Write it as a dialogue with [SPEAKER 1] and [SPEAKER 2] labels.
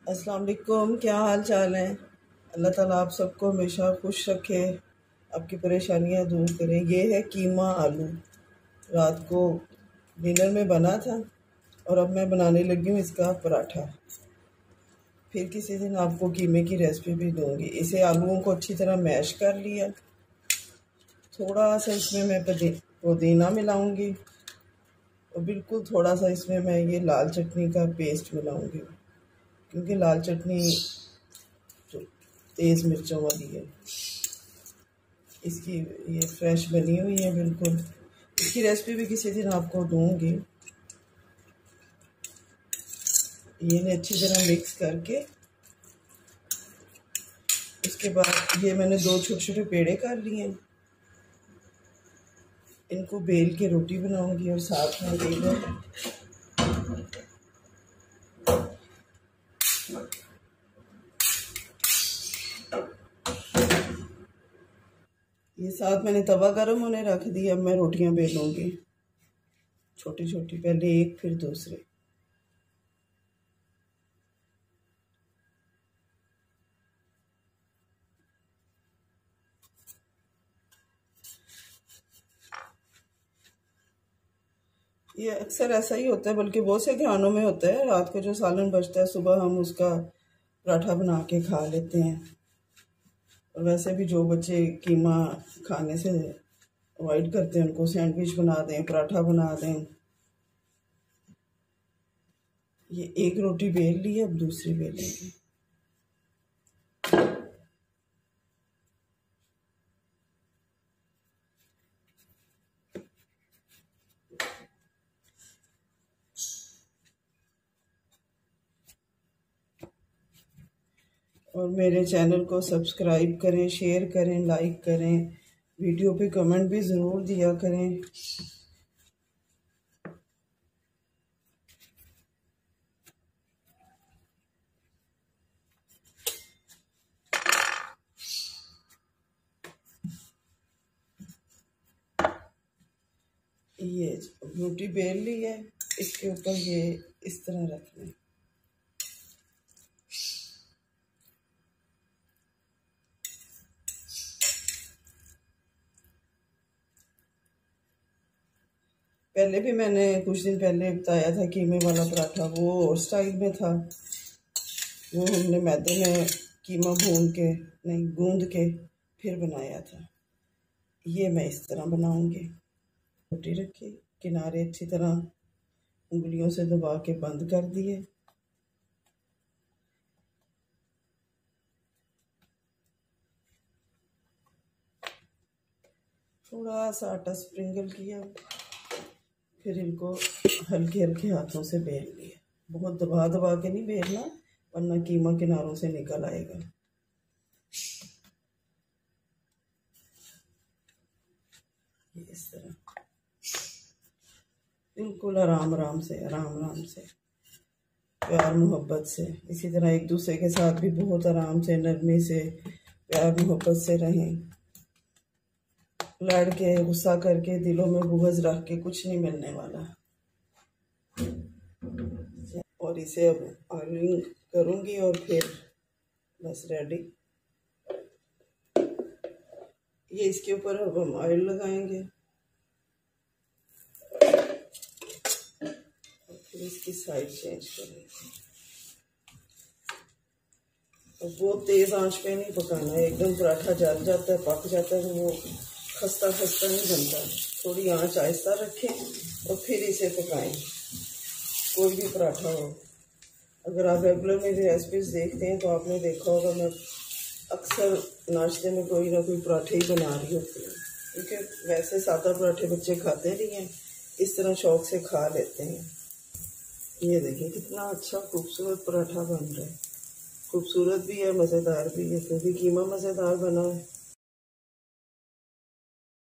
[SPEAKER 1] अस्सलाम वालेकुम। क्या हाल चाल है। अल्लाह ताला आप सबको हमेशा खुश रखे, आपकी परेशानियां दूर करें। ये है कीमा आलू, रात को डिनर में बना था और अब मैं बनाने लगी हूँ इसका पराठा। फिर किसी दिन आपको कीमे की रेसिपी भी दूँगी। इसे आलूओं को अच्छी तरह मैश कर लिया। थोड़ा सा इसमें मैं पुदीना मिलाऊंगी और बिल्कुल थोड़ा सा इसमें मैं ये लाल चटनी का पेस्ट मिलाऊंगी, क्योंकि लाल चटनी तेज़ मिर्चों वाली है। इसकी ये फ्रेश बनी हुई है बिल्कुल। इसकी रेसिपी भी किसी दिन आपको दूंगी। ये अच्छी तरह मिक्स करके उसके बाद ये मैंने 2 छोटे छोटे पेड़े कर लिए हैं। इनको बेल के रोटी बनाऊंगी और साथ में देगा ये साथ मैंने तवा गरम होने रख दिया। अब मैं रोटियां बेलूंगी छोटी छोटी, पहले एक फिर दूसरे। ये अक्सर ऐसा ही होता है, बल्कि बहुत से घरानों में होता है। रात को जो सालन बचता है सुबह हम उसका पराठा बना के खा लेते हैं। और वैसे भी जो बच्चे कीमा खाने से अवॉइड करते हैं उनको सैंडविच बना दें, पराठा बना दें। ये एक रोटी बेल ली, अब दूसरी बेलेंगे। और मेरे चैनल को सब्सक्राइब करें, शेयर करें, लाइक करें, वीडियो पे कमेंट भी ज़रूर दिया करें। ये रोटी बेल ली है, इसके ऊपर ये इस तरह रखना है। पहले भी मैंने कुछ दिन पहले बताया था कीमे वाला पराठा, वो और स्टाइल में था। वो हमने मैदे में कीमा भून के नहीं गूंद के फिर बनाया था। ये मैं इस तरह बनाऊंगी। रोटी रखी, किनारे अच्छी तरह उंगलियों से दबा के बंद कर दिए। थोड़ा सा आटा स्प्रिंगल किया, फिर इनको हल्के हल्के हाथों से बेल लिया। बहुत दबा दबा के नहीं बेलना, वरना कीमा किनारों से निकल आएगा। ये इस तरह बिल्कुल आराम आराम से, आराम आराम से, प्यार मोहब्बत से। इसी तरह एक दूसरे के साथ भी बहुत आराम से, नरमी से, प्यार मोहब्बत से रहें। लड़ के गुस्सा करके दिलों में बुग़्ज़ रख के कुछ नहीं मिलने वाला। और इसे अब ऑयलिंग करूँगी और फिर बस रेडी। ये इसके ऊपर अब हम ऑयल लगाएंगे और फिर इसकी साइड चेंज करेंगे। और बहुत तेज़ आंच पे नहीं पकाना है, एकदम पराठा जल जाता है, पक जाता है तो वो खस्ता खस्ता नहीं बनता। थोड़ी आंच आहिस्ता रखें और फिर इसे पकाएं। कोई भी पराठा हो, अगर आप रेगुलर मेरी रेसिपीज देखते हैं तो आपने देखा होगा मैं अक्सर नाश्ते में कोई ना कोई पराठे ही बना रही होती हूँ, क्योंकि वैसे सादा पराठे बच्चे खाते नहीं हैं, इस तरह शौक से खा लेते हैं। ये देखिए कितना अच्छा खूबसूरत पराठा बन रहा है। खूबसूरत भी है, मज़ेदार भी है, क्योंकि कीमा मज़ेदार बना है।